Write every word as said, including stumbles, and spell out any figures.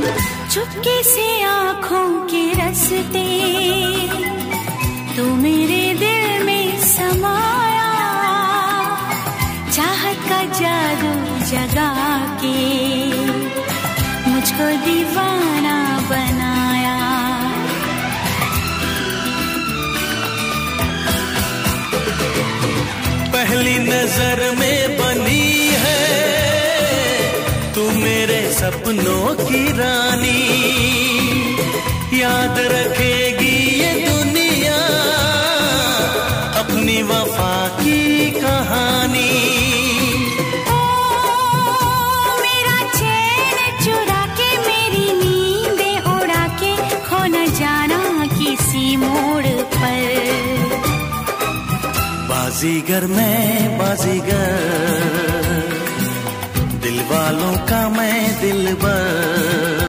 चुपके से आँखों के रस्ते तू मेरे दिल में समाया, चाहत का जादू जगा के मुझको दीवाना बनाया। पहली नजर में बनी है तू मेरे सपनों की रानी, याद रखेगी ये दुनिया अपनी वफा की कहानी। ओ मेरा चैन चुरा के मेरी नींदें उड़ा के खो न जाना किसी मोड़ पर। बाजीगर मैं बाजीगर, दिल वालों का मैं दिलबर।